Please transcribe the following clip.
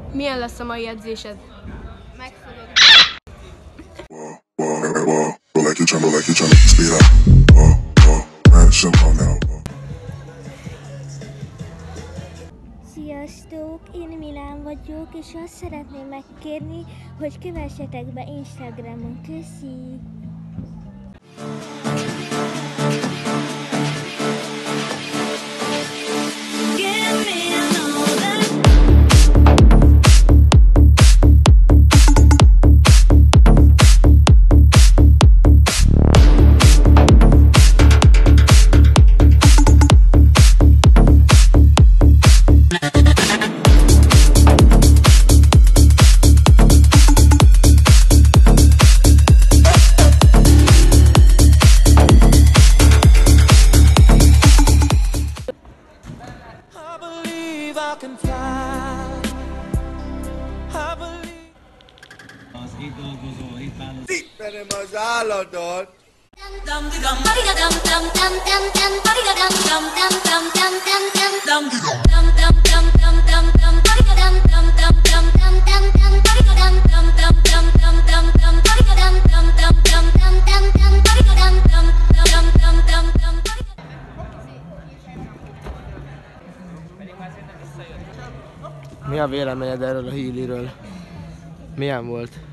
Milyen lesz a mai edzésed? Megfogod. Sziasztok, én Milán vagyok, és azt szeretném megkérni, hogy kövessetek be Instagramon. Köszi! Az itt dolgozó, itt vállalkozó. Tippelem az állatot! Mi a véleményed erről a Healyről? Milyen volt?